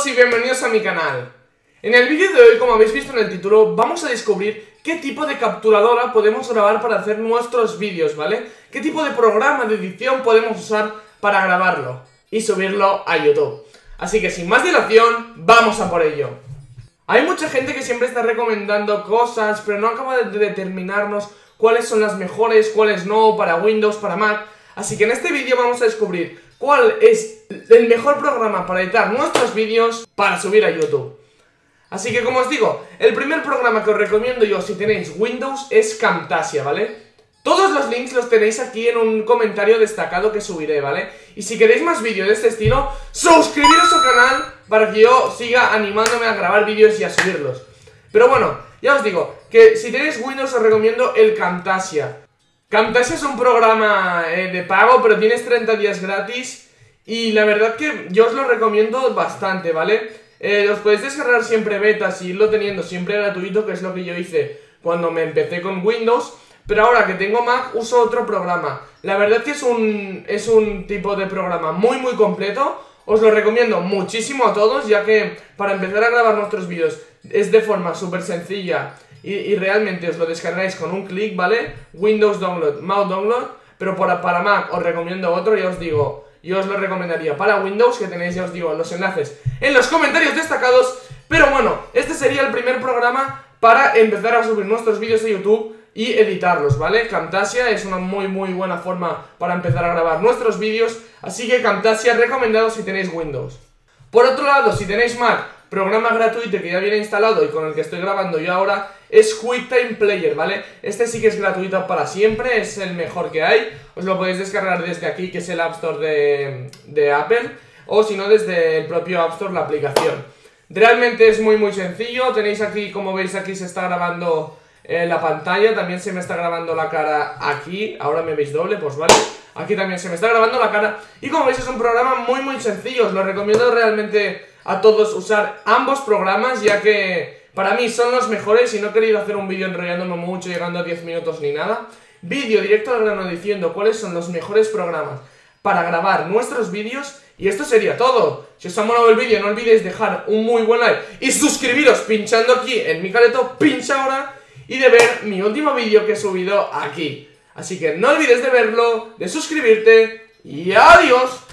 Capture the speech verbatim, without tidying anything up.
todos y bienvenidos a mi canal. En el vídeo de hoy, como habéis visto en el título, vamos a descubrir qué tipo de capturadora podemos grabar para hacer nuestros vídeos, ¿vale? Qué tipo de programa de edición podemos usar para grabarlo y subirlo a YouTube. Así que sin más dilación, vamos a por ello. Hay mucha gente que siempre está recomendando cosas, pero no acaba de determinarnos cuáles son las mejores, cuáles no, para Windows, para Mac. Así que en este vídeo vamos a descubrir cuál es el mejor programa para editar nuestros vídeos para subir a YouTube. Así que como os digo, el primer programa que os recomiendo yo si tenéis Windows es Camtasia, ¿vale? Todos los links los tenéis aquí en un comentario destacado que subiré, ¿vale? Y si queréis más vídeos de este estilo, suscribiros al canal para que yo siga animándome a grabar vídeos y a subirlos. Pero bueno, ya os digo, que si tenéis Windows os recomiendo el Camtasia. Camtasia es un programa eh, de pago, pero tienes treinta días gratis y la verdad que yo os lo recomiendo bastante, ¿vale? Eh, os podéis descargar siempre betas y irlo teniendo siempre gratuito, que es lo que yo hice cuando me empecé con Windows. Pero ahora que tengo Mac uso otro programa. La verdad que es un, es un tipo de programa muy muy completo. Os lo recomiendo muchísimo a todos, ya que para empezar a grabar nuestros vídeos es de forma súper sencilla y, y realmente os lo descargáis con un clic, ¿vale? Windows Download, Mouse Download. Pero para, para Mac os recomiendo otro, ya os digo, yo os lo recomendaría para Windows, que tenéis, ya os digo, los enlaces en los comentarios destacados. Pero bueno, este sería el primer programa para empezar a subir nuestros vídeos a YouTube y editarlos, ¿vale? Camtasia es una muy muy buena forma para empezar a grabar nuestros vídeos, así que Camtasia recomendado si tenéis Windows. Por otro lado, si tenéis Mac, programa gratuito que ya viene instalado y con el que estoy grabando yo ahora es QuickTime Player, ¿vale? Este sí que es gratuito para siempre, es el mejor que hay. Os lo podéis descargar desde aquí, que es el App Store de, de Apple, o si no desde el propio App Store la aplicación. Realmente es muy muy sencillo, tenéis aquí, como veis aquí se está grabando en la pantalla, también se me está grabando la cara aquí, ahora me veis doble, pues vale, aquí también se me está grabando la cara, y como veis es un programa muy muy sencillo, os lo recomiendo realmente a todos usar ambos programas, ya que para mí son los mejores y no he querido hacer un vídeo enrollándome mucho, llegando a diez minutos ni nada. Vídeo directo al grano diciendo cuáles son los mejores programas para grabar nuestros vídeos, y esto sería todo. Si os ha molado el vídeo no olvidéis dejar un muy buen like y suscribiros pinchando aquí en mi careto, pincha ahora, y de ver mi último vídeo que he subido aquí. Así que no olvides de verlo, de suscribirte y adiós.